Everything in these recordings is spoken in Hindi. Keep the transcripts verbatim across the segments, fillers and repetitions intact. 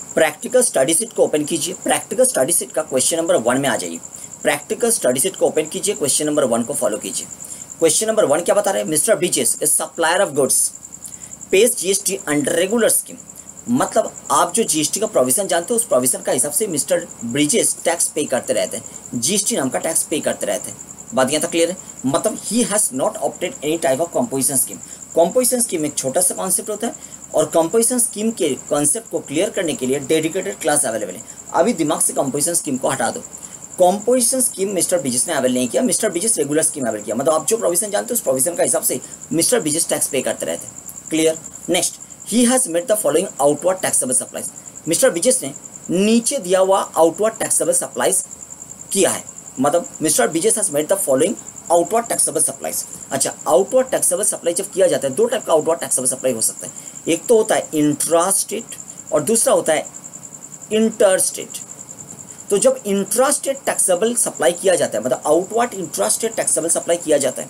प्रैक्टिकल स्टडी शीट को ओपन कीजिए। प्रैक्टिकल स्टडी शीट का क्वेश्चन नंबर वन में आ जाइए। प्रैक्टिकल स्टडी शीट को ओपन कीजिए, क्वेश्चन नंबर वन को फॉलो कीजिए। क्वेश्चन नंबर वन क्या बता रहे हैं? Mister Bridges is supplier of goods pays GST under regular scheme. मतलब आप जो जीएसटी का प्रोविजन जानते हो उस प्रोविजन का हिसाब से मिस्टर ब्रिजेस टैक्स पे करते रहते हैं, जीएसटी नाम का टैक्स पे करते रहते हैं। बात यहाँ तक क्लियर है? मतलब he has not opted any type of composition scheme. Composition scheme एक छोटा सा कॉन्सेप्ट होता है और कंपोजिशन स्कीम के कॉन्सेप्ट को क्लियर करने के लिए डेडिकेटेड क्लास अवेलेबल है। अभी दिमाग से कंपोजिशन स्कीम को हटा दो। कंपोजिशन स्कीम मिस्टर ब्रिजेस ने अवेल नहीं किया, mister Bridges regular scheme avail किया। मतलब आप जो प्रोविजन जानते हो उस प्रोविजन का हिसाब से मिस्टर ब्रिजेस टैक्स पे करते रहते हैं। Clear? Next, he has made the following outward taxable supplies. Mister Bridges ने नीचे दिया हुआ आउटवर्ड टैक्सेबल सप्लाईज किया है। मतलब mister Bridges has made the following outward taxable supplies. अच्छा, आउटवर्ड टैक्सेबल सप्लाई जब किया जाता है दो टाइप का आउटवर्ड टैक्सेबल सप्लाई हो सकता है। एक तो होता है इंट्रा स्टेट और दूसरा होता है इंटर स्टेट। तो जब इंट्रा स्टेट टैक्सेबल सप्लाई किया जाता है, मतलब outward intra state taxable supply किया जाता है,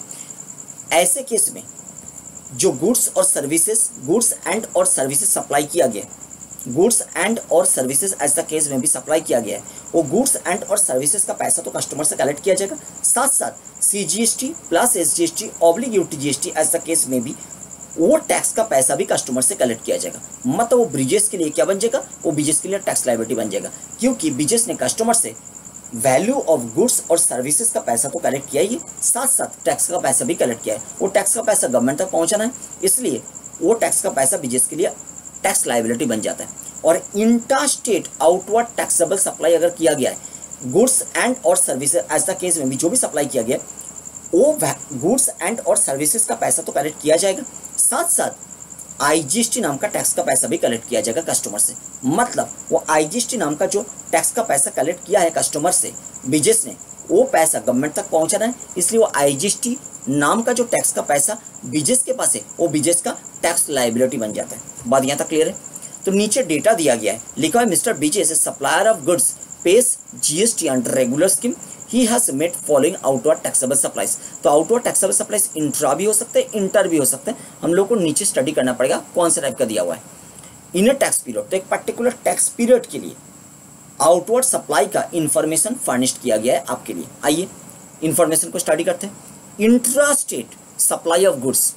ऐसे केस में जो गुड्स और सर्विसेज गुड्स एंड और सर्विसेज सप्लाई किया गया, गुड्स एंड और सर्विसेज एज द केस में भी सप्लाई किया गया है, वो गुड्स एंड और सर्विसेज का पैसा तो कस्टमर से कलेक्ट किया जाएगा, साथ साथ CGST plus SGST oblique UTGST as the case में भी वो टैक्स का पैसा भी कस्टमर से कलेक्ट किया जाएगा। मतलब वो ब्रिजेस के लिए क्या बन जाएगा? वो ब्रिजेस के लिए टैक्स लायबिलिटी बन जाएगा, क्योंकि ब्रिजेस ने कस्टमर से वैल्यू ऑफ गुड्स और सर्विसेज का पैसा तो कलेक्ट किया ही, साथ साथ टैक्स का पैसा भी कलेक्ट किया है। वो टैक्स का पैसा गवर्नमेंट तक पहुंचाना है, इसलिए वो टैक्स का पैसा ब्रिजेस के लिए टैक्स लायबिलिटी बन जाता है। और inter state outward taxable supply अगर किया गया है गुड्स एंड और सर्विसेज एज द केस में भी जो भी सप्लाई किया गया वो गुड्स एंड और सर्विसेज का पैसा तो कलेक्ट किया जाएगा, साथ साथ आईजीएसटी नाम का टैक्स का पैसा भी कलेक्ट किया जाएगा कस्टमर से। मतलब वो आईजीएसटी नाम का जो टैक्स का पैसा कलेक्ट किया है कस्टमर से ब्रिजेस ने, वो पैसा गवर्नमेंट तक पहुंचाना है, इसलिए वो आईजीएसटी नाम का जो टैक्स का पैसा ब्रिजेस के पास है वो ब्रिजेस का टैक्स लायबिलिटी बन जाता है। बात यहाँ तक क्लियर है? तो नीचे डेटा दिया गया है, लिखा है mister Bridges supplier of goods pays GST under regular scheme, he has made following outward taxable supplies. तो आउटवर्ड टैक्सेबल सप्लाईज इंट्रा भी हो सकते हैं, इंटर भी हो सकते हैं। हम लोग को नीचे स्टडी करना पड़ेगा कौन सा टाइप का दिया हुआ है। इन अ टैक्स पीरियड, तो एक पर्टिकुलर टैक्स पीरियड के लिए आउटवर्ड सप्लाई का इंफॉर्मेशन फर्निश्ड किया गया है आपके लिए। आइए इंफॉर्मेशन को स्टडी करते हैं। Intra state supply of goods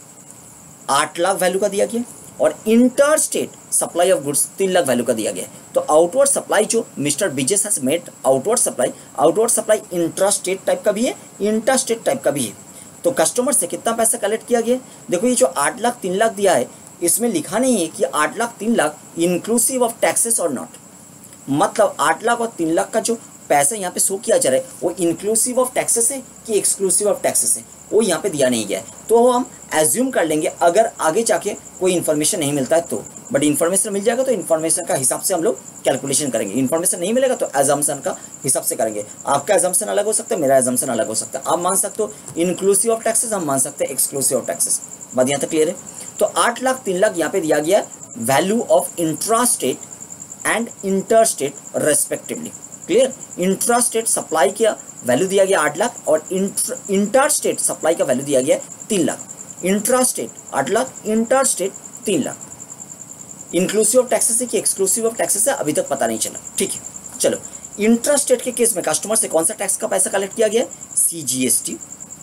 आठ लाख वैल्यू का दिया गया और inter state supply of goods तीन लाख वैल्यू का दिया गया है। तो आउटवर्ड सप्लाई जो mister Bridges has made outward supply, outward supply intra state type का भी है, इंटर स्टेट टाइप का भी है। तो कस्टमर से कितना पैसा कलेक्ट किया गया? देखो ये जो आठ लाख तीन लाख दिया है इसमें लिखा नहीं है कि आठ लाख तीन लाख इंक्लूसिव ऑफ टैक्सेस और नॉट। मतलब आठ लाख और तीन लाख का जो पैसा यहाँ पे शो किया जा रहा है वो इंक्लूसिव ऑफ टैक्सेस है कि एक्सक्लूसिव ऑफ टैक्सेस है, वो यहाँ पे दिया नहीं गया है। तो हम एज्यूम कर लेंगे अगर आगे जाके कोई इन्फॉर्मेशन नहीं मिलता है तो, बट इन्फॉर्मेशन मिल जाएगा तो इन्फॉर्मेशन का हिसाब से हम लोग कैलकुलेशन करेंगे। इन्फॉर्मेशन नहीं मिलेगा तो एजम्पशन का हिसाब से करेंगे। आपका एजम्पशन अलग हो सकता है, मेरा एजम्पशन अलग हो सकता है। आप मान सकते हो इंक्लूसिव ऑफ टैक्सेस, हम मान सकते हैं एक्सक्लूसिव ऑफ टैक्सेस। बात यहाँ तक क्लियर है? तो आठ लाख तीन लाख यहाँ पे दिया गया value of intra state and inter state respectively. Clear? Intra state supply का वैल्यू दिया गया आठ लाख और इंटर स्टेट सप्लाई का वैल्यू दिया गया तीन लाख। इंट्रा स्टेट आठ लाख, इंटर स्टेट तीन लाख। इंक्लूसिव ऑफ टैक्सेस है कि एक्सक्लूसिव ऑफ टैक्सेस है अभी तक पता नहीं चला। ठीक है, चलो इंट्रा स्टेट के केस में कस्टमर से कौन सा टैक्स का पैसा कलेक्ट किया गया? सीजीएसटी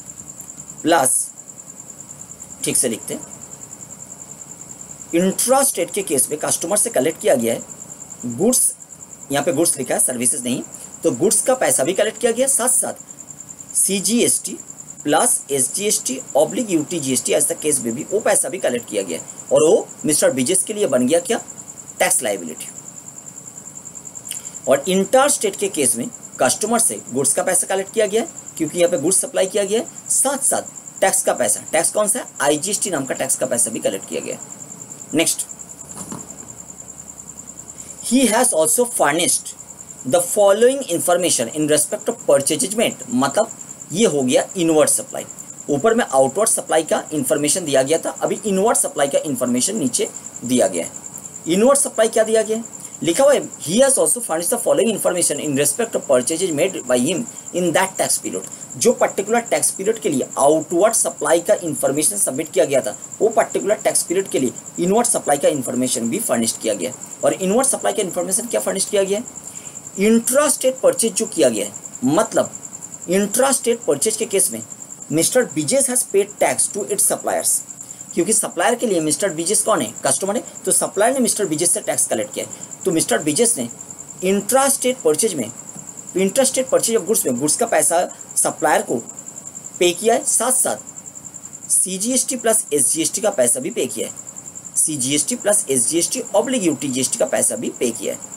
प्लस, ठीक से लिखते हैं, इंट्रा स्टेट के केस में कस्टमर से कलेक्ट किया गया है गुड्स, यहाँ पे गुड्स लिखा है सर्विसेज नहीं, तो गुड्स का पैसा भी कलेक्ट किया गया, साथ साथ CGST plus SGST oblique UTGST as the case में भी वो पैसा भी कलेक्ट किया गया और वो मिस्टर ब्रिजेस के लिए बन गया क्या? Tax liability. और इंटर स्टेट के केस में कस्टमर से गुड्स का पैसा कलेक्ट किया गया क्योंकि यहाँ पे गुड्स सप्लाई किया गया है, साथ साथ टैक्स का पैसा, टैक्स कौन सा है? आईजीएसटी नाम का टैक्स का पैसा भी कलेक्ट किया गया। Next, he has also furnished the following information in respect of purchasement। मतलब ये हो गया इनवर्ड सप्लाई। ऊपर में आउटवर्ड सप्लाई का इंफॉर्मेशन दिया गया था, अभी इनवर्ड सप्लाई का इंफॉर्मेशन नीचे दिया गया है। इनवर्ड सप्लाई क्या दिया गया है? लिखा हुआ है he has also furnished the following information in respect of purchases made by him in that tax period. जो पर्टिकुलर टैक्स पीरियड के लिए आउटवर्ड सप्लाई का इन्फॉर्मेशन सबमिट किया गया था, वो पर्टिकुलर टैक्स पीरियड के लिए इनवर्ड सप्लाई का इन्फॉर्मेशन भी फर्निश्ड किया गया। और इनवर्ड सप्लाई का इन्फॉर्मेशन क्या फर्निश्ड किया गया है? इंट्रा स्टेट परचेज जो किया गया है, मतलब इंट्रा स्टेट परचेज के केस में mister Bridges has paid tax to its suppliers, क्योंकि सप्लायर के लिए मिस्टर बीजेस कौन है? कस्टमर है। तो सप्लायर ने मिस्टर बीजेस से टैक्स कलेक्ट किया है, तो मिस्टर बीजेस ने इंट्रा स्टेट परचेज में intra state purchase of goods में गुड्स का पैसा सप्लायर को पे किया है, साथ साथ सीजीएसटी प्लस एसजीएसटी का पैसा भी पे किया है। CGST plus SGST oblique UT GST का पैसा भी पे किया है,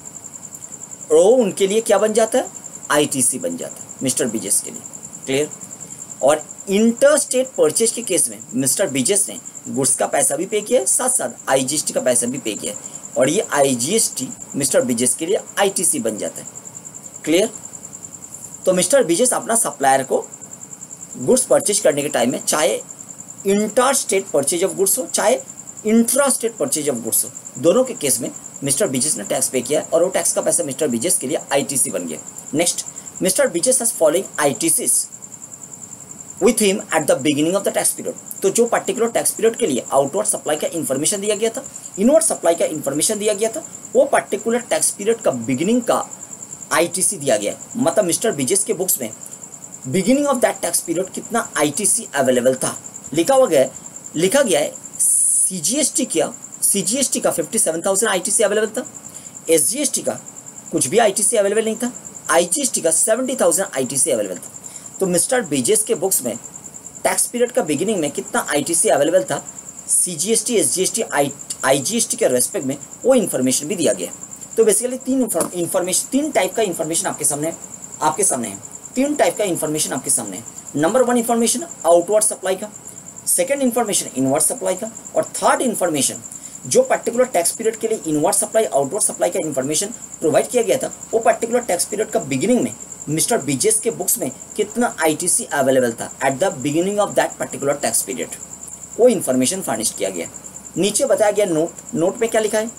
और उनके लिए क्या बन जाता है? आईटीसी बन जाता है मिस्टर बीजेस के लिए। क्लियर? और इंटर स्टेट परचेज के केस में मिस्टर बीजेस ने गुड्स का पैसा भी पे किया है, साथ साथ आईजीएसटी का पैसा भी पे किया है, और ये आईजीएसटी मिस्टर बीजेस के लिए आईटीसी बन जाता है। क्लियर? तो मिस्टर बीजेस अपना सप्लायर को गुड्स परचेज करने के टाइम में चाहे inter state purchase of goods हो चाहे intra state purchase of goods हो, दोनों के केस में मिस्टर बीजेस ने टैक्स पे किया है, और वो टैक्स का पैसा मिस्टर बीजेस के लिए आईटीसी बन गया। Next, mister Bridges has following ITCs with him at the beginning of the tax period। तो जो पर्टिकुलर टैक्स पीरियड के लिए आउटवर्ड सप्लाई का इन्फॉर्मेशन दिया गया था, इनवर्ड सप्लाई का इन्फॉर्मेशन दिया गया था, वो पर्टिकुलर टैक्स पीरियड का बिगिनिंग का आईटीसी दिया गया है। मतलब मिस्टर बीजेस के बुक्स में beginning of that tax period कितना आईटीसी अवेलेबल था लिखा हुआ गया लिखा गया है। सीजीएसटी क्या सीजीएसटी का fifty seven thousand ITC available था, एसजीएसटी का कुछ भी आईटीसी अवेलेबल नहीं था, आईजीएसटी का सेवेंटी थाउजेंड आईटीसी अवेलेबल था। तो मिस्टर बीजेस के बुक्स में टैक्स पीरियड का बिगिनिंग में कितना आईटीसी अवेलेबल था, सीजीएसटी, एसजीएसटी, आईजीएसटी के रेस्पेक्ट में वो इन्फॉर्मेशन भी दिया गया। तो बेसिकली तीन इन्फॉर्मेशन तीन टाइप का इन्फॉर्मेशन आपके सामने आपके सामने है तीन टाइप का इन्फॉर्मेशन आपके सामने है। Number one information outward supply का, सेकेंड इन्फॉर्मेशन इनवर्ड सप्लाई का, और थर्ड इन्फॉर्मेशन जो पर्टिकुलर टैक्स पीरियड के लिए इनवर्ड सप्लाई आउटवर्ड सप्लाई का इन्फॉर्मेशन प्रोवाइड किया गया था, वो पर्टिकुलर टैक्स पीरियड का बिगिनिंग में मिस्टर बीजेस के बुक्स में कितना आईटीसी अवेलेबल था at the beginning of that particular tax period, वो इन्फॉर्मेशन फर्निश किया गया। नीचे बताया गया नोट नोट में क्या लिखा है?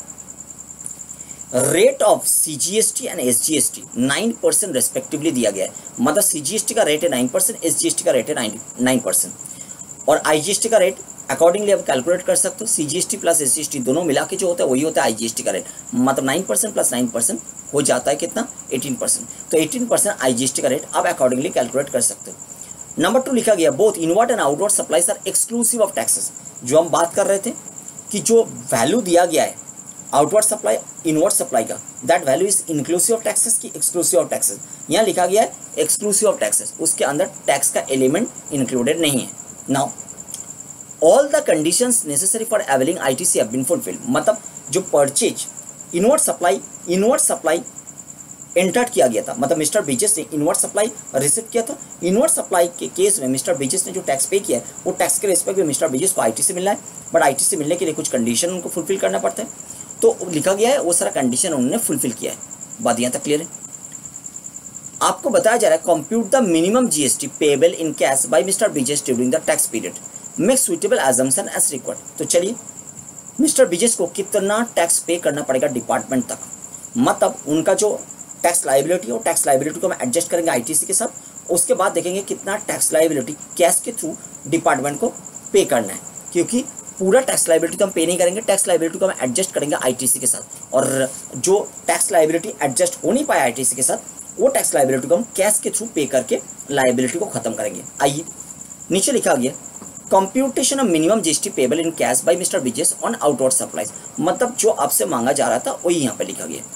Rate of CGST and SGST nine percent respectively दिया गया है। मतलब सीजीएसटी का रेट है नाइन परसेंट, एसजीएसटी का रेट है नाइन परसेंट, और आईजीएसटी का रेट अकॉर्डिंगली आप कैलकुलेट कर सकते हो। सीजीएसटी प्लस एसजीएसटी दोनों मिला के जो होता है वही होता है आईजीएसटी का रेट। मतलब nine percent plus nine percent हो जाता है कितना? Eighteen percent. तो एटीन परसेंट आईजीएसटी का रेट आप अकॉर्डिंगली कैलकुलेट कर सकते हो। नंबर टू लिखा गया both inward and outward supplies are exclusive of taxes. जो हम बात कर रहे थे कि जो वैल्यू दिया गया है आउटवर्ड सप्लाई इनवर्ड सप्लाई का, that value is inclusive of taxes की एक्सक्लूसिव ऑफ टैक्सेस। यहाँ लिखा गया है एक्सक्लूसिव ऑफ टैक्सेस, उसके अंदर टैक्स का एलिमेंट इंक्लूडेड नहीं है। Now all the conditions necessary for availing ITC have been fulfilled. मतलब जो purchase inward supply inward supply enter किया गया था, मतलब मिस्टर बीजेस ने इनवर्ड सप्लाई रिसीव किया था। इनवर्ड सप्लाई के केस में मिस्टर बीजेस ने जो टैक्स पे किया है वो टैक्स के रिस्पेक्ट में मिस्टर बीजेस को आईटीसी मिलना है, बट आईटीसी मिलने के लिए कुछ कंडीशन उनको फुलफिल करना पड़ता है। तो लिखा गया है वो सारा कंडीशन उन्होंने फुलफिल किया है। बात यहाँ तक क्लियर है? आपको बताया जा रहा है compute the minimum GST payable in cash by mister Bridges during the tax period, make suitable assumption as required. तो चलिए मिस्टर बीजेस को कितना टैक्स पे करना पड़ेगा डिपार्टमेंट तक, मतलब उनका जो टैक्स लायबिलिटी हो टैक्स लायबिलिटी को हम एडजस्ट करेंगे आईटीसी के साथ, उसके बाद देखेंगे कितना टैक्स लायबिलिटी कैश के थ्रू डिपार्टमेंट को पे करना है। क्योंकि पूरा टैक्स लायबिलिटी तो हम पे नहीं करेंगे, टैक्स लायबिलिटी को हम एडजस्ट करेंगे आईटीसी के साथ, और जो टैक्स लायबिलिटी एडजस्ट हो नहीं पाया आईटीसी के साथ, वो टैक्स लायबिलिटी को हम कैश के थ्रू पे करके लायबिलिटी को खत्म करेंगे। आइए नीचे लिखा गया computation of minimum GST payable in cash by mister Bridges on outward supplies. मतलब जो आपसे मांगा जा रहा था वही यहाँ पे लिखा गया।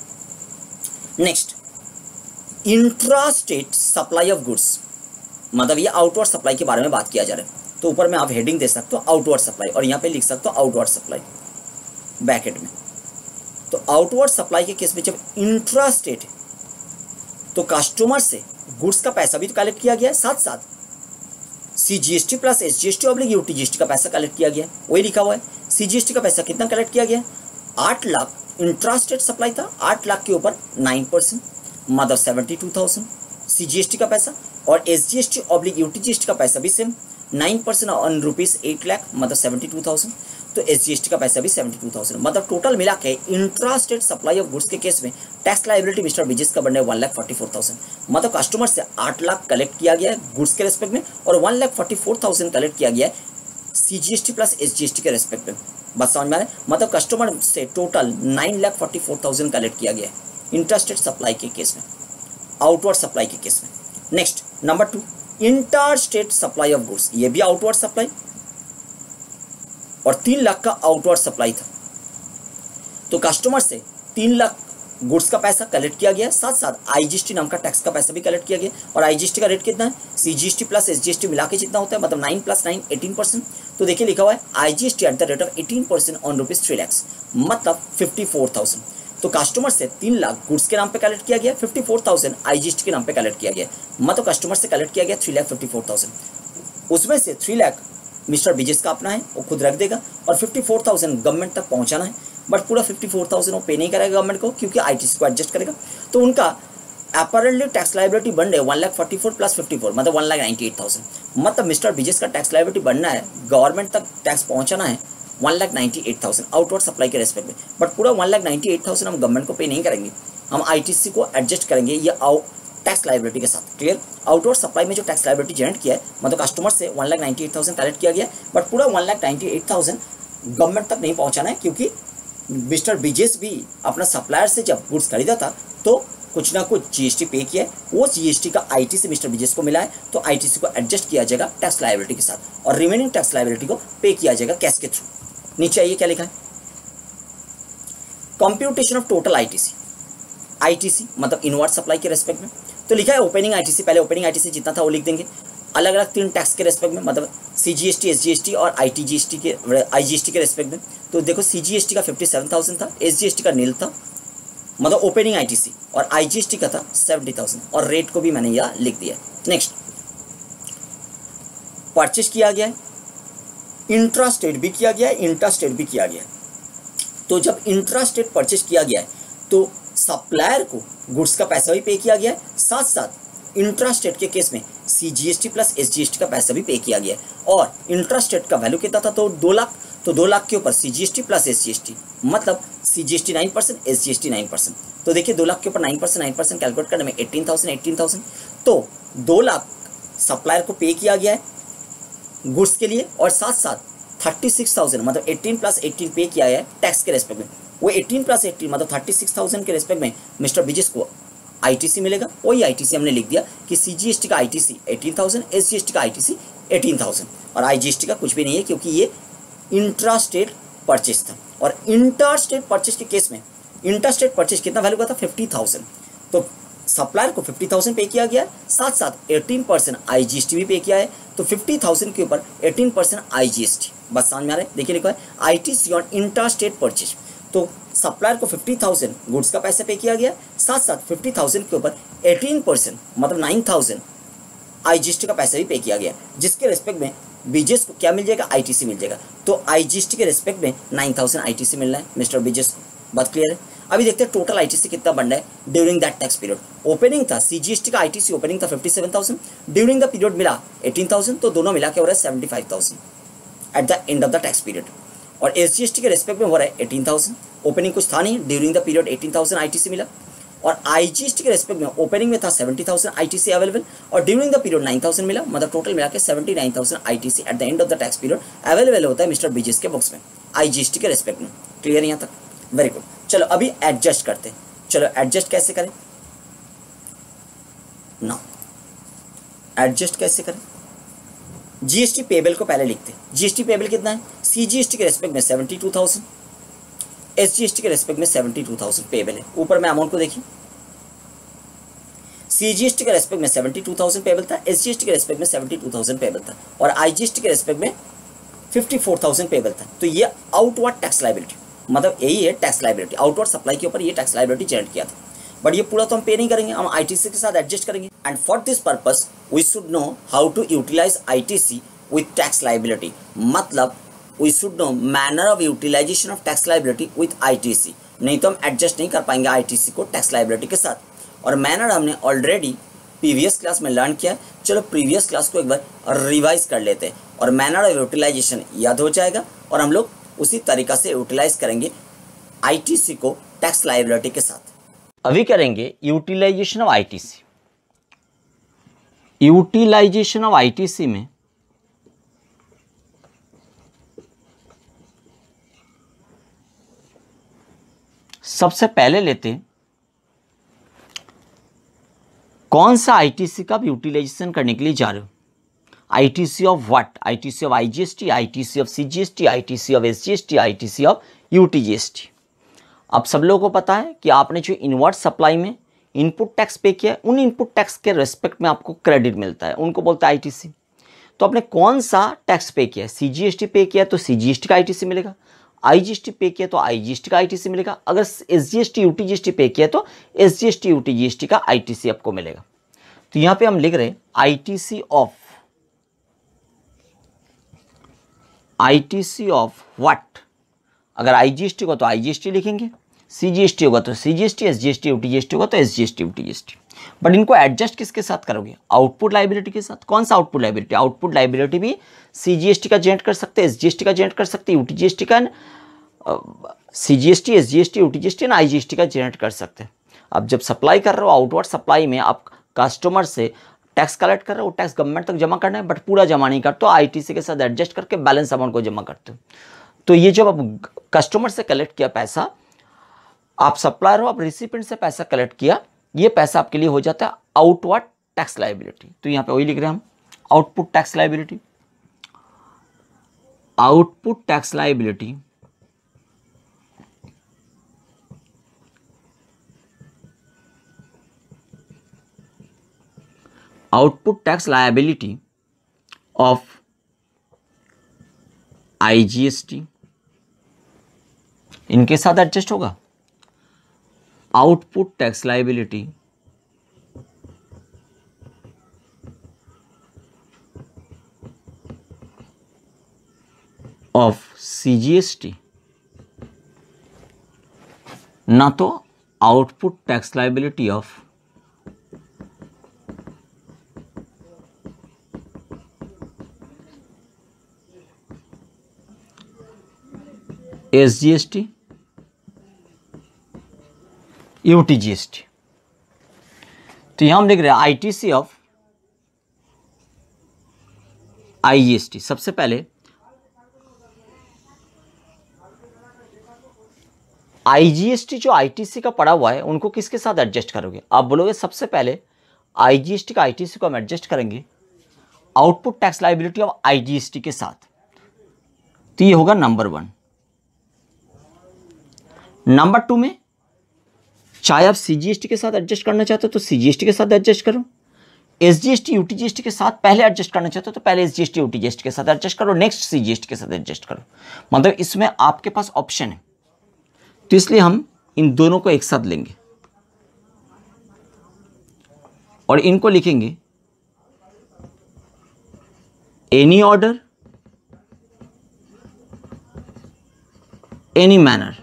Next, intra state supply of goods, मतलब ये आउटवर्ड सप्लाई के बारे में बात किया जा रहा है। तो ऊपर में आप हेडिंग दे सकते हो आउटवर्ड सप्लाई, और यहाँ पे लिख सकते हो आउटवर्ड सप्लाई ब्रैकेट में। तो आउटवर्ड सप्लाई के केस में जब इंट्रा स्टेट है तो कस्टमर से गुड्स का पैसा भी तो कलेक्ट किया गया है, साथ साथ CGST plus SGST oblique UTGST का पैसा कलेक्ट किया गया है, वही लिखा हुआ है। सीजीएसटी का पैसा कितना कलेक्ट किया गया? आठ लाख इंट्रा स्टेट सप्लाई था, आठ लाख के ऊपर नाइन परसेंट मतलब सेवेंटी टू थाउजेंड सीजीएसटी का पैसा, और एसजीएसटी ऑब्लिक यूटीजीएसटी का पैसा भी same nine percent on rupees eight lakh मतलब सेवेंटी टू थाउजेंड। तो एसजीएसटी का पैसा भी सेवेंटी टू थाउजेंड। मतलब टोटल मिला के intra state supply of goods के केस में टैक्स लायबिलिटी मिस्टर ब्रिजेस का बनने one lakh forty four thousand. मतलब कस्टमर से आठ लाख कलेक्ट किया गया है गुड्स के रेस्पेक्ट में और one lakh forty four thousand collect किया गया है सीजीएसटी प्लस एसजीएसटी के रेस्पेक्ट में। बात समझ में आ रहा है? मतलब कस्टमर से total nine lakh forty four thousand collect किया गया है इंट्रा स्टेट सप्लाई के केस में, आउटवर्ड सप्लाई के केस में। Next number two, inter state supply of goods, ये भी आउटवर्ड सप्लाई और तीन लाख का आउटवर्ड सप्लाई था। तो कस्टमर से तीन लाख गुड्स का पैसा कलेक्ट किया गया, साथ साथ आईजीएसटी नाम का टैक्स का पैसा भी कलेक्ट किया गया। और आईजीएसटी का रेट कितना है, सीजीएसटी प्लस एसजीएसटी मिला के जितना होता है, मतलब nine plus nine eighteen percent. तो देखिए लिखा हुआ है IGST at the rate of eighteen percent on rupees three lakhs, मतलब फिफ्टी फोर थाउजेंड। तो कस्टमर से तीन लाख गुड्स के नाम पे कलेक्ट किया गया, फिफ्टी फोर थाउजेंड आईजीएसटी के नाम पे कलेक्ट किया गया, मतलब कस्टमर से कलेक्ट किया गया three lakh fifty four thousand. उसमें से थ्री लाख मिस्टर ब्रिजेस का अपना है, वो खुद रख देगा, और फिफ्टी फोर थाउजेंड गवर्नमेंट तक पहुंचाना है। बट पूरा फिफ्टी फोर थाउजेंड वो पे नहीं करेगा गवर्नमेंट को, क्योंकि आईटीसी को एडजस्ट करेगा। तो उनका अपैरेंटली टैक्स लायबिलिटी बन रहे one lakh forty four plus fifty four, मतलब one lakh ninety eight thousand. मतलब मिस्टर ब्रिजेस का टैक्स लायबिलिटी बनना है, गवर्नमेंट तक टैक्स पहुंचाना है one lakh ninety eight thousand outward supply के रेस्पेक्ट में। बट पूरा one lakh ninety eight thousand हम गवर्नमेंट को पे नहीं करेंगे, हम आईटीसी को एडजस्ट करेंगे ये आउट टैक्स लायबिलिटी के साथ। क्लियर? आउटवर्ड सप्लाई में जो टैक्स लायबिलिटी जनरेट किया है, मतलब कस्टमर से one lakh ninety eight thousand collect किया गया, बट पूरा one lakh ninety eight thousand government तक नहीं पहुंचाना है, क्योंकि मिस्टर ब्रिजेस भी अपना सप्लायर से जब गुड्स खरीदा था तो कुछ ना कुछ जीएसटी पे किया है, वो जीएसटी का आईटीसी मिस्टर ब्रिजेस को मिला है, तो आईटीसी को एडजस्ट किया जाएगा टैक्स लायबिलिटी के साथ और रिमेनिंग टैक्स लायबिलिटी को पे किया जाएगा कैश के थ्रू। नीचे आइए क्या लिखा है, computation of total ITC. ITC मतलब इनवर्ड सप्लाई के रेस्पेक्ट में, तो लिखा है ओपनिंग आईटीसी, पहले ओपनिंग आईटीसी जितना था वो लिख देंगे, अलग अलग तीन टैक्स के रेस्पेक्ट में, मतलब सीजीएसटी, एसजीएसटी और आईटीजीएसटी के आईजीएसटी के रेस्पेक्ट में। तो देखो सीजीएसटी का फिफ्टी सेवन थाउजेंड था, एसजीएसटी का नील था, मतलब ओपनिंग आईटीसी, और आईजीएसटी का था सेवेंटी थाउजेंड, और रेट को भी मैंने यहाँ लिख दिया। नेक्स्ट, परचेज किया गया है, इंट्रा स्टेट भी किया गया है, इंट्रा स्टेट भी किया गया है। तो जब इंट्रा स्टेट परचेज किया गया है तो सप्लायर को गुड्स का पैसा भी पे किया गया है, साथ साथ इंट्रा स्टेट के केस में सीजीएसटी प्लस एसजीएसटी का पैसा भी पे किया गया है। और इंट्रा स्टेट का वैल्यू कितना था, तो दो लाख, तो दो लाख के ऊपर सीजीएसटी प्लस एसजीएसटी, मतलब CGST nine percent, SGST nine percent. तो देखिए दो लाख के ऊपर nine percent nine percent calculate करने में एटीन थाउजेंड एटीन थाउजेंड तो दो लाख सप्लायर को पे किया गया है गुड्स के लिए, और साथ साथ थर्टी सिक्स थाउजेंड मतलब एटीन प्लस एटीन पे किया है टैक्स के रेस्पेक्ट में। वो एटीन प्लस एटीन मतलब थर्टी सिक्स थाउजेंड के रेस्पेक्ट में मिस्टर ब्रिजेस को आईटीसी मिलेगा। वही आईटीसी हमने लिख दिया कि सीजीएसटी का आईटीसी एटीन थाउजेंड, एसजीएसटी का आईटीसी एटीन थाउजेंड, और आईजीएसटी का कुछ भी नहीं है, क्योंकि ये इंट्रा स्टेट परचेज था। और इंटर स्टेट परचेज के केस में इंटर स्टेट परचेज कितना वैल्यू का था, फिफ्टी थाउजेंड। तो सप्लायर को फिफ्टी थाउजेंड पे किया गया, साथ साथ एटीन परसेंट आईजीएसटी भी पे किया है। तो फिफ्टी थाउजेंड के ऊपर एटीन परसेंट आईजीएसटी, बस समझ में आ रहा है? देखिए लिखा है ITC on inter state purchase. तो सप्लायर को फिफ्टी थाउजेंड गुड्स का पैसा पे किया गया, साथ साथ फिफ्टी थाउजेंड के ऊपर एटीन परसेंट मतलब नाइन थाउजेंड आईजीएसटी का पैसा भी पे किया गया, जिसके रेस्पेक्ट में ब्रिजेस को क्या मिल जाएगा, आईटीसी मिल जाएगा। तो आईजीएसटी के रेस्पेक्ट में नाइन थाउजेंड आईटीसी मिल रहा है मिस्टर ब्रिजेस को। बात क्लियर है? अभी देखते हैं टोटल आईटीसी कितना बन रहा है during that tax period. Opening था सीजीएसटी का आईटीसी ओपनिंग था fifty seven thousand, during the period मिला एटीन थाउजेंड, तो दोनों मिला के हो रहा है seventy five thousand at the end of the tax period. और एसजीएसटी के रेस्पेक्ट में हो रहा है एटीन थाउजेंड, ओपनिंग कुछ था नहीं, during the period eighteen thousand ITC मिला। और आईजीएसटी के रेस्पेक्ट में ओपनिंग में था सेवेंटी थाउजेंड आईटीसी अवेलेबल, और during the period nine thousand मिला, मतलब टोटल मिला के seventy nine thousand ITC at the end of the tax period available होता है मिस्टर ब्रिजेस के बॉक्स में आईजीएसटी के रेस्पेक्ट में। क्लियर यहाँ तक? Very good. चलो अभी एडजस्ट करते हैं। चलो एडजस्ट कैसे करें ना, एडजस्ट कैसे करें? जीएसटी पेबल को पहले लिखते हैं। जीएसटी पेबल कितना है, सीजीएसटी के रेस्पेक्ट में सेवेंटी टू थाउजेंड, एसजीएसटी के रेस्पेक्ट में सेवेंटी टू थाउजेंड पेबल है। ऊपर में अमाउंट को देखिए, सीजीएसटी के रेस्पेक्ट में सेवेंटी टू थाउजेंड पेबल था, एसजीएसटी के रेस्पेक्ट में सेवेंटी टू थाउजेंड पेबल था, और आईजीएसटी के रेस्पेक्ट में फिफ्टी फोर थाउजेंड पेबल था। तो ये आउटवर्ड टैक्स लायबिलिटी, मतलब यही है टैक्स लायबिलिटी, आउटवर्ड सप्लाई के ऊपर ये टैक्स लायबिलिटी जनरेट किया था। बट ये पूरा तो हम पे नहीं करेंगे, हम आईटीसी के साथ एडजस्ट करेंगे। And for this purpose we should know how to utilise ITC with tax liability, मतलब we should know manner of utilisation of tax liability with ITC. नहीं तो हम एडजस्ट नहीं कर पाएंगे आईटीसी को टैक्स लायबिलिटी के साथ। और मैनर हमने ऑलरेडी प्रीवियस क्लास में लर्न किया। चलो प्रीवियस क्लास को एक बार रिवाइज कर लेते हैं, और मैनर ऑफ यूटिलाइजेशन याद हो जाएगा, और हम लोग उसी तरीका से यूटिलाइज करेंगे आईटीसी को टैक्स लायबिलिटी के साथ। अभी करेंगे utilisation of ITC. Utilisation of ITC में सबसे पहले लेते हैं कौन सा आईटीसी का यूटिलाइजेशन करने के लिए जा रहे हो। ITC of what? ITC of IGST, ITC of CGST, ITC of SGST, ITC of UTGST. अब सब लोगों को पता है कि आपने जो इनवर्ट सप्लाई में इनपुट टैक्स पे किया है, उन इनपुट टैक्स के रेस्पेक्ट में आपको क्रेडिट मिलता है, उनको बोलता है आईटीसी। तो आपने कौन सा टैक्स पे किया है? सीजीएसटी पे किया तो सीजीएसटी का आईटीसी मिलेगा, आईजीएसटी पे किया तो आईजीएसटी का आईटीसी मिलेगा, अगर एसजीएसटी यूटीजीएसटी पे किया तो एसजीएसटी यूटीजीएसटी का आईटीसी आपको मिलेगा। तो यहां पे हम लिख रहे हैं ITC of ITC of what? अगर आईजीएसटी को तो आईजीएसटी लिखेंगे, सीजीएसटी होगा तो सीजीएसटी, एसजीएसटी यूटीजीएसटी होगा तो एसजीएसटी यूटीजीएसटी। बट इनको एडजस्ट किसके साथ करोगे? आउटपुट लायबिलिटी के साथ। कौन सा आउटपुट लायबिलिटी? आउटपुट लायबिलिटी भी सीजीएसटी का जनरेट कर सकते हैं, एसजीएसटी का जनरेट कर सकते हैं, यूटीजीएसटी का, सीजीएसटी, एसजीएसटी, यूटीजीएसटी ना आईजीएसटी का जनरेट कर सकते हैं। अब जब सप्लाई कर रहे हो आउटवर्ड सप्लाई में, आप कस्टमर से टैक्स कलेक्ट कर रहे हो, टैक्स गवर्नमेंट तक जमा करना है, बट पूरा जमा नहीं करते हो, आईटीसी के साथ एडजस्ट करके बैलेंस अमाउंट को जमा करते हो। तो ये जब आप कस्टमर से कलेक्ट किया पैसा, आप सप्लायर हो, आप रिसिपेंट से पैसा कलेक्ट किया, ये पैसा आपके लिए हो जाता है आउटवर्ड टैक्स लायबिलिटी। तो यहाँ पे वही लिख रहे हैं हम, output tax liability. Output tax liability output tax liability of IGST, इनके साथ एडजस्ट होगा। Output tax liability of CGST, ना तो output tax liability of SGST, UTGST. तो यहां हम लिख रहे हैं आईटीसी ऑफ आईजीएसटी। सबसे पहले आईजीएसटी जो आईटीसी का पड़ा हुआ है, उनको किसके साथ एडजस्ट करोगे? आप बोलोगे सबसे पहले आईजीएसटी का आईटीसी को हम एडजस्ट करेंगे output tax liability of IGST के साथ। तो ये होगा नंबर वन। नंबर टू में चाहे आप सीजीएसटी के साथ एडजस्ट करना चाहते हो तो सीजीएसटी के साथ एडजस्ट करो, एसजीएसटी यूटीजीएसटी के साथ पहले एडजस्ट करना चाहते हो तो पहले एसजीएसटी यूटीजीएसटी के साथ एडजस्ट करो, नेक्स्ट सीजीएसटी के साथ एडजस्ट करो। मतलब इसमें आपके पास ऑप्शन है, तो इसलिए हम इन दोनों को एक साथ लेंगे और इनको लिखेंगे एनी ऑर्डर, एनी मैनर।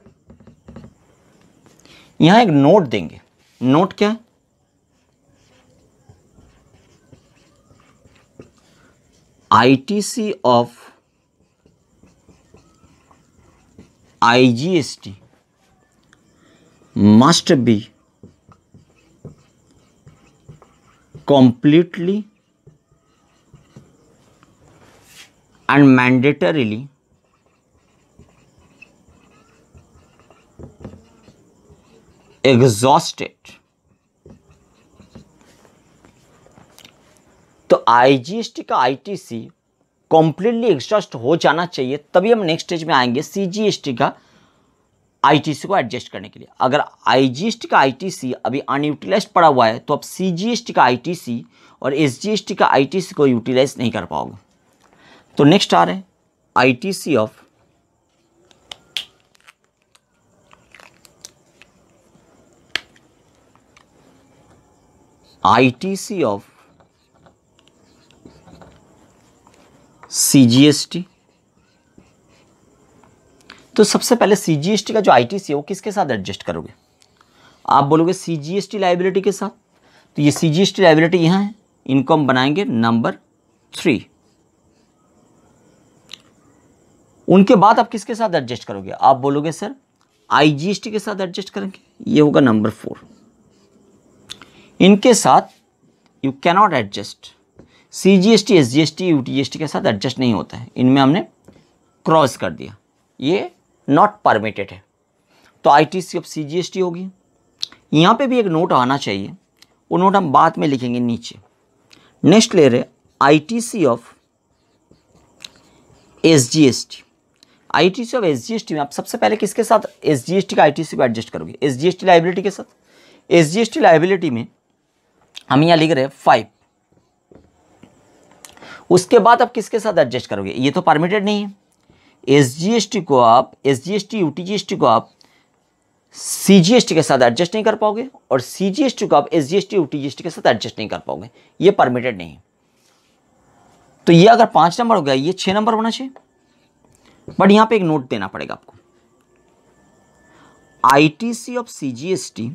यहां एक नोट देंगे। नोट क्या है? ITC of IGST must be completely and mandatorily exhausted। तो आईजीएसटी का आईटीसी कंप्लीटली एग्जॉस्ट हो जाना चाहिए, तभी हम नेक्स्ट स्टेज में आएंगे सीजीएसटी का आईटीसी को एडजस्ट करने के लिए। अगर आईजीएसटी का आईटीसी अभी अनयूटिलाइज्ड पड़ा हुआ है तो आप सीजीएसटी का आईटीसी और एसजीएसटी का आईटीसी को यूटिलाइज नहीं कर पाओगे। तो नेक्स्ट आ रहे हैं ITC of ITC of CGST. तो सबसे पहले सीजीएसटी का जो आईटीसी है वो किसके साथ एडजस्ट करोगे? आप बोलोगे सीजीएसटी लायबिलिटी के साथ। तो ये सीजीएसटी लायबिलिटी यहां है, इनको हम बनाएंगे नंबर थ्री। उनके बाद आप किसके साथ एडजस्ट करोगे? आप बोलोगे सर आईजीएसटी के साथ एडजस्ट करेंगे, ये होगा नंबर फोर। इनके साथ you cannot adjust. CGST, SGST, UTGST के साथ एडजस्ट नहीं होता है, इनमें हमने क्रॉस कर दिया, ये नॉट परमिटेड है। तो आईटीसी ऑफ सीजीएसटी होगी। यहाँ पे भी एक नोट आना चाहिए, वो नोट हम बाद में लिखेंगे नीचे। नेक्स्ट ले रहे ITC of SGST. ITC of SGST में आप सबसे पहले किसके साथ एसजीएसटी का आईटीसी को एडजस्ट करोगे? एसजीएसटी लायबिलिटी के साथ। एसजीएसटी लायबिलिटी में हम यहाँ लिख रहे हैं फाइव। उसके बाद आप किसके साथ एडजस्ट करोगे? ये तो परमिटेड नहीं है। एसजीएसटी को आप, एसजीएसटी यूटीजीएसटी को आप सीजीएसटी के साथ एडजस्ट नहीं कर पाओगे, और सीजीएसटी को आप एसजीएसटी यूटीजीएसटी के साथ एडजस्ट नहीं कर पाओगे, ये परमिटेड नहीं है। तो ये अगर पांच नंबर हो गया, ये छह नंबर होना चाहिए। बट यहां पे एक नोट देना पड़ेगा आपको, आईटीसी ऑफ सीजीएसटी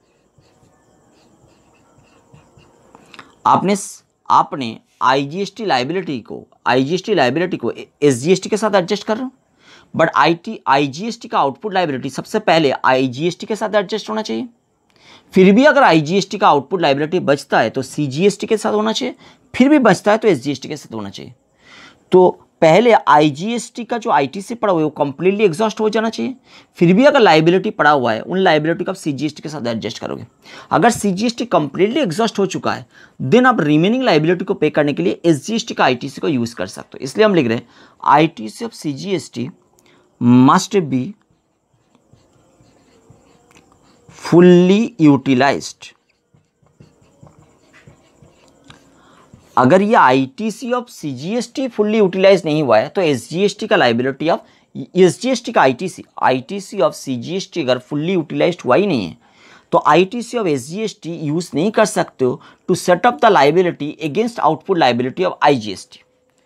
आपने आपने आईजीएसटी लायबिलिटी को आईजीएसटी लायबिलिटी को एसजीएसटी के साथ एडजस्ट कर रहे हो, बट आईटी आईजीएसटी का आउटपुट लायबिलिटी सबसे पहले आईजीएसटी के साथ एडजस्ट होना चाहिए। फिर भी अगर आईजीएसटी का आउटपुट लायबिलिटी बचता है तो सीजीएसटी के साथ होना चाहिए, फिर भी बचता है तो एसजीएसटी के साथ होना चाहिए। तो पहले आईजीएसटी का जो आईटीसी पड़ा हुआ है वो कंप्लीटली एग्जॉस्ट हो जाना चाहिए, फिर भी अगर लायबिलिटी पड़ा हुआ है उन लायबिलिटी को आप सीजीएसटी के साथ एडजस्ट करोगे। अगर सीजीएसटी कंप्लीटली एग्जॉस्ट हो चुका है देन आप रिमेनिंग लायबिलिटी को पे करने के लिए एसजीएसटी का आईटीसी को यूज कर सकते हो। इसलिए हम लिख रहे हैं ITC of CGST must be fully utilised. अगर ये ITC of CGST fully utilise नहीं हुआ है तो एसजीएसटी का लायबिलिटी ऑफ एसजीएसटी का आईटीसी आईटीसी ऑफ सीजीएसटी अगर फुल्ली यूटिलाइज्ड हुआ ही नहीं है तो आईटीसी ऑफ एसजीएसटी यूज नहीं कर सकते हो to set up the liability against output liability of IGST.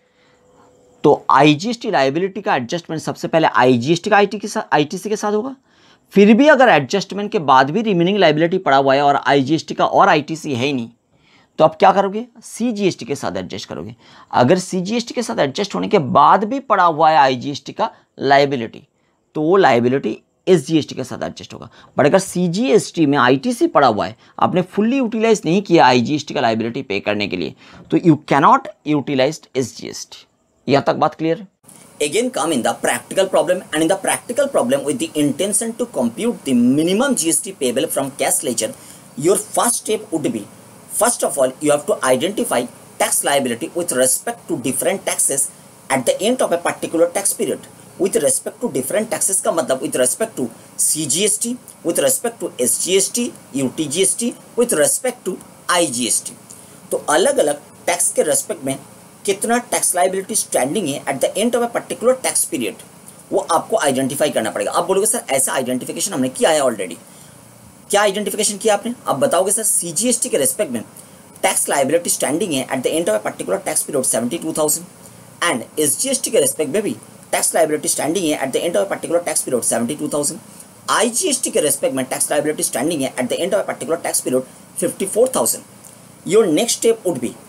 तो आईजीएसटी लायबिलिटी का एडजस्टमेंट सबसे पहले आईजीएसटी का आईटी के साथ आईटीसी के साथ होगा, फिर भी अगर एडजस्टमेंट के बाद भी रिमेनिंग लायबिलिटी पड़ा हुआ है और आईजीएसटी का और आईटीसी है ही नहीं तो आप क्या करोगे? सीजीएसटी के साथ एडजस्ट करोगे। अगर सीजीएसटी के साथ एडजस्ट होने के बाद भी पड़ा हुआ है आईजीएसटी का लायबिलिटी तो वो लायबिलिटी एसजीएसटी के साथ एडजस्ट होगा। बट अगर सीजीएसटी में आईटीसी पड़ा हुआ है, आपने फुल्ली यूटिलाइज नहीं किया आईजीएसटी का लायबिलिटी पे करने के लिए, तो यू कैनॉट यूटिलाइज एसजीएसटी। यहां तक बात क्लियर है? Again come in the practical problem, and in the practical problem with the intention to compute the minimum G S T payable from cash ledger, your first step would be, first of all you have to identify tax liability with respect to different taxes at the end of a particular tax period. With respect to different taxes का मतलब with respect to C G S T, with respect to S G S T, U T G S T, with respect to I G S T. तो अलग अलग टैक्स के रेस्पेक्ट में कितना टैक्स लायबिलिटी स्टैंडिंग है at the end of a particular tax period, वो आपको आइडेंटिफाई करना पड़ेगा। आप बोलोगे सर ऐसा आइडेंटिफिकेशन हमने किया है ऑलरेडी। क्या आइडेंटिफिकेशन किया आपने? आप बताओगे सर सीजीएसटी के रेस्पेक्ट में टैक्स लायबिलिटी स्टैंडिंग है at the end of a particular tax period seventy two thousand, and SGST के रेस्पेक्ट में भी टैक्स लायबिलिटी स्टैंडिंग है at the end of a particular tax period seventy two thousand. IGST के रेस्पेक्ट में टैक्स लायबिलिटी स्टैंडिंग है at the end of a particular tax period fifty four thousand. Your next step would be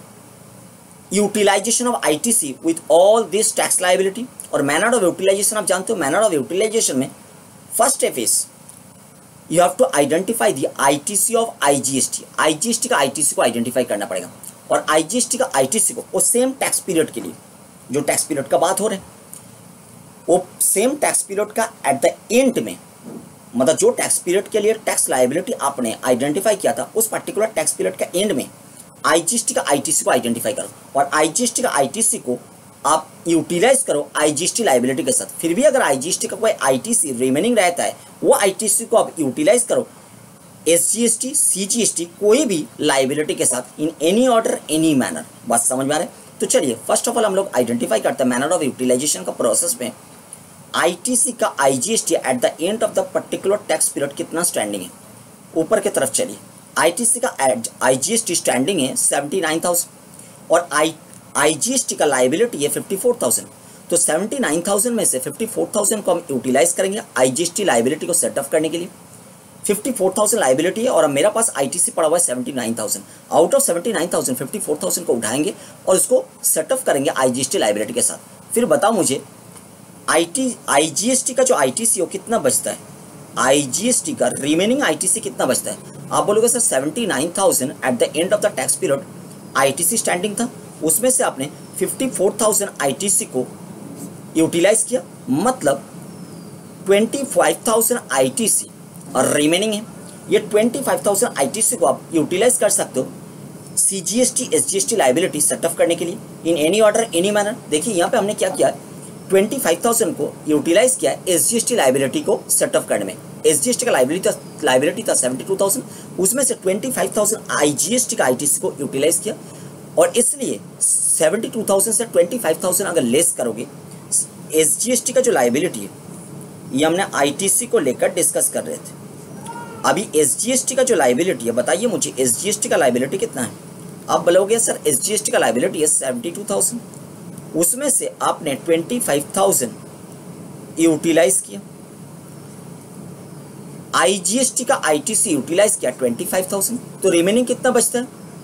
utilisation of ITC with all this tax liability. और मैनर ऑफ यूटिलाइजेशन आप जानते हो, मैनर ऑफ यूटिलाइजेशन में first step is you have to identify the ITC of IGST. IGST का आईटीसी को आइडेंटिफाई करना पड़ेगा, और आईजीएसटी का आईटीसी को वो सेम टैक्स पीरियड के लिए, जो टैक्स पीरियड का बात हो रहे हैं वो सेम टैक्स पीरियड का एट द एंड में, मतलब जो टैक्स पीरियड के लिए टैक्स लायबिलिटी आपने आइडेंटिफाई किया था उस पर्टिकुलर टैक्स पीरियड का एंड में आईजीएसटी का आईटीसी को आइडेंटिफाई करो, और आईजीएसटी का आईटीसी को आप यूटिलाइज करो आईजीएसटी लायबिलिटी के साथ। फिर भी अगर आईजीएसटी का कोई आईटीसी रिमेनिंग रहता है वो आईटीसी को आप यूटिलाइज करो एसजीएसटी, सीजीएसटी, कोई भी लायबिलिटी के साथ in any order any manner. बात समझ में आ रहा है? तो चलिए फर्स्ट ऑफ ऑल हम लोग आइडेंटिफाई करते हैं मैनर ऑफ यूटिलाइजेशन का प्रोसेस में आईटीसी का IGST at the end of the particular tax period कितना स्टैंडिंग है। ऊपर की तरफ चलिए, आईटीसी का आईजीएसटी स्टैंडिंग है सेवेंटी नाइन थाउजेंड और आई आईजीएसटी का लायबिलिटी है फिफ्टी फोर थाउजेंड। तो सेवेंटी नाइन थाउजेंड में से फिफ्टी फोर थाउजेंड को हम यूटिलाइज करेंगे आईजीएसटी लायबिलिटी को सेटअप करने के लिए। फिफ्टी फोर थाउजेंड लायबिलिटी है और अब मेरा पास आईटीसी पड़ा हुआ है seventy nine thousand. Out of seventy nine thousand fifty four thousand को उठाएंगे और इसको सेटअप करेंगे आईजीएसटी लायबिलिटी के साथ। फिर बताओ मुझे आईटी आईजीएसटी का जो आईटीसी हो कितना बचता है, आईजीएसटी का रिमेनिंग आईटीसी कितना बचता है? आप बोलोगे sir seventy nine thousand at the end of the tax period ITC standing था, उसमें से आपने फिफ्टी फोर थाउजेंड आईटीसी को यूटिलाइज किया, मतलब ट्वेंटी फाइव थाउजेंड आईटीसी और रिमेनिंग है। ये ट्वेंटी फाइव थाउजेंड आईटीसी को आप यूटिलाइज कर सकते हो सीजीएसटी एसजीएसटी लाइबिलिटी सेटअप करने के लिए in any order any manner. देखिए यहाँ पे हमने क्या किया, ट्वेंटी फाइव थाउजेंड को यूटिलाइज किया एसजीएसटी लाइबिलिटी को सेटअप करने में। एसजीएसटी का लाइबिलिटी था लाइबिलिटी था सेवेंटी टू थाउजेंड, उसमें से ट्वेंटी फाइव थाउजेंड आईजीएसटी का आईटीसी को यूटिलाइज किया, और इसलिए सेवेंटी टू थाउजेंड से ट्वेंटी फाइव थाउजेंड अगर लेस करोगे, एसजीएसटी का जो लाइबिलिटी है ये हमने आईटीसी को लेकर डिस्कस कर रहे थे। अभी एसजीएसटी का जो लाइबिलिटी है, बताइए मुझे एसजीएसटी का लाइबिलिटी कितना है? आप बोलोगे सर एसजीएसटी का लाइबिलिटी है सेवेंटी टू थाउजेंड, उसमें से आपने ट्वेंटी फाइव थाउजेंड यूटिलाइज किया, आईजीएसटी का आईटीसी यूटिलाइज किया ट्वेंटी फाइव थाउजेंड, तो रिमेनिंग कितना बचता है?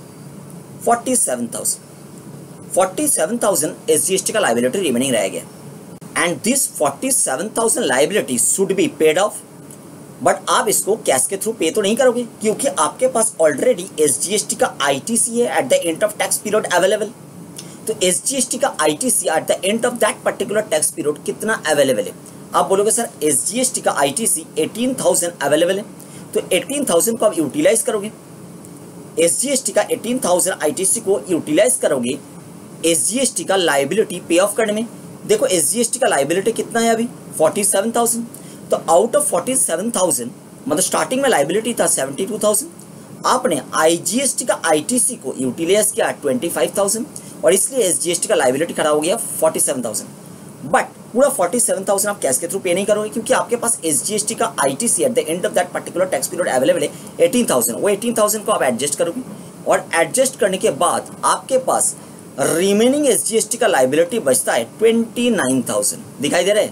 Forty seven thousand. Forty seven thousand SGST का लाइबिलिटी रिमेनिंग रह गया, and this forty seven thousand liability should be paid off. But आप इसको कैश के थ्रू पे तो नहीं करोगे, क्योंकि आपके पास ऑलरेडी एसजीएसटी का आईटीसी है at the end of tax period available. तो एसजीएसटी का ITC at the end of that particular tax period कितना अवेलेबल है? आप बोलोगे सर एसजीएसटी का आईटीसी एटीन थाउजेंड अवेलेबल है, तो एटीन थाउजेंड को आप यूटिलाइज करोगे, एसजीएसटी का एटीन थाउजेंड आईटीसी को यूटिलाइज करोगे एसजीएसटी का लाइबिलिटी पे ऑफ करने में। देखो एसजीएसटी का लाइबिलिटी कितना है अभी? Forty seven thousand. तो out of forty seven thousand, मतलब स्टार्टिंग में लाइबिलिटी था सेवेंटी टू थाउजेंड, आपने आईजीएसटी का आईटीसी को यूटिलाइज किया ट्वेंटी फाइव थाउजेंड, और इसलिए एसजीएसटी का लाइबिलिटी खड़ा हो गया फोर्टी सेवन थाउजेंड। बट पूरा फोर्टी सेवन थाउजेंड आप कैश के थ्रू पे नहीं करोगे, क्योंकि आपके पास एसजीएसटी का ITC at the end of that particular tax period available है एटीन थाउजेंड। वो एटीन थाउजेंड को आप एडजस्ट करोगे, और एडजस्ट करने के बाद आपके पास रिमेनिंग एसजीएसटी का लाइबिलिटी बचता है ट्वेंटी नाइन थाउजेंड। दिखाई दे रहा है?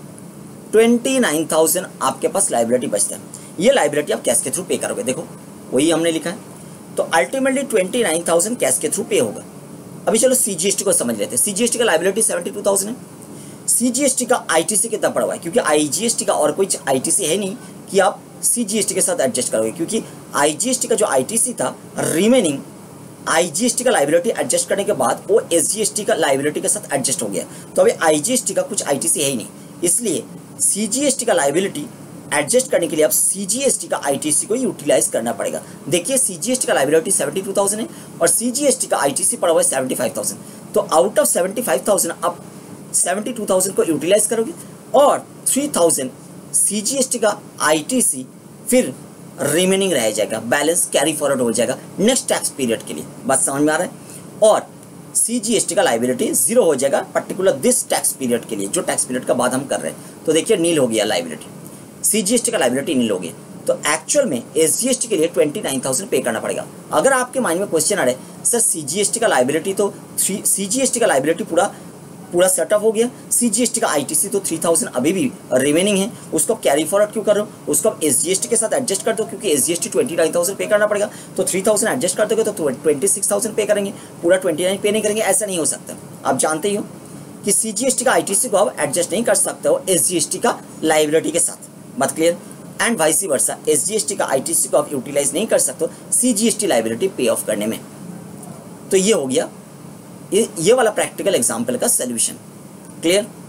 ट्वेंटी नाइन थाउजेंड आपके पास लाइबिलिटी बचता है। ये लाइबिलिटी आप कैश के थ्रू पे करोगे, देखो वही हमने लिखा है। तो ultimately twenty nine thousand cash के थ्रू पे होगा। अभी चलो सीजीएसटी को समझ लेते हैं। सीजीएसटी का लाइबिलिटी सेवेंटी टू थाउजेंड है। सीजीएसटी का आईटीसी कितना पड़ा हुआ है? क्योंकि आईजीएसटी का और कोई आईटीसी है नहीं कि आप सीजीएसटी के साथ एडजस्ट करोगे, क्योंकि आईजीएसटी का जो आईटीसी था रिमेनिंग आईजीएसटी का लाइबिलिटी एडजस्ट करने के बाद वो एसजीएसटी का लाइबिलिटी के साथ एडजस्ट हो गया। तो अभी आईजीएसटी का कुछ आईटीसी है ही नहीं, इसलिए सीजीएसटी का लाइबिलिटी एडजस्ट करने के लिए आप सीजीएसटी का आईटीसी को यूटिलाइज करना पड़ेगा। देखिए सीजीएसटी का लाइबिलिटी सेवेंटी टू थाउजेंड है और सीजीएसटी का आईटीसी पड़ा हुआ है सेवेंटी फाइव थाउजेंड। तो out of seventy five thousand आप सेवेंटी टू थाउजेंड को यूटिलाइज करोगे, और थ्री थाउजेंड सीजीएसटी का आईटीसी फिर रिमेनिंग रह जाएगा, बैलेंस कैरी फॉरवर्ड हो जाएगा नेक्स्ट टैक्स पीरियड के लिए। बात समझ में आ रहा है? और सीजीएसटी का लाइबिलिटी जीरो हो जाएगा पर्टिकुलर दिस टैक्स पीरियड के लिए, जो टैक्स पीरियड का बाद हम कर रहे हैं। तो देखिए नील हो गया लाइबिलिटी, सीजीएसटी का लाइबिलिटी नील हो गया। तो एक्चुअल में एसजीएसटी के लिए ट्वेंटी नाइन थाउजेंड पे करना पड़ेगा। अगर आपके माइंड में क्वेश्चन आ रहा है सर सीजीएसटी का लाइबिलिटी तो थ्री सीजीएसटी का लाइबिलिटी पूरा पूरा सेटअप हो गया, सीजीएसटी का आईटीसी तो थ्री थाउजेंड अभी भी रिमेनिंग है, उसको कैरी फॉरवर्ड क्यों कर रहे हो? उसको आप एसजीएसटी के साथ एडजस्ट कर दो, क्योंकि एसजीएसटी ट्वेंटी नाइन थाउजेंड पे करना पड़ेगा। तो थ्री थाउजेंड एडजस्ट कर दोगे तो ट्वेंटी सिक्स थाउजेंड पे करेंगे, पूरा ट्वेंटी नाइन पे नहीं करेंगे। ऐसा नहीं हो सकता। आप जानते ही हो कि सीजीएसटी का आईटीसी को आप एडजस्ट नहीं कर सकते हो एसजीएसटी का लाइबिलिटी के साथ। बात clear? And vice versa, SGST का आईटीसी को आप यूटिलाइज नहीं कर सकते हो सीजीएसटी लाइबिलिटी पे ऑफ करने में। तो ये हो गया ये ये वाला प्रैक्टिकल एग्जाम्पल का सोल्यूशन। क्लियर?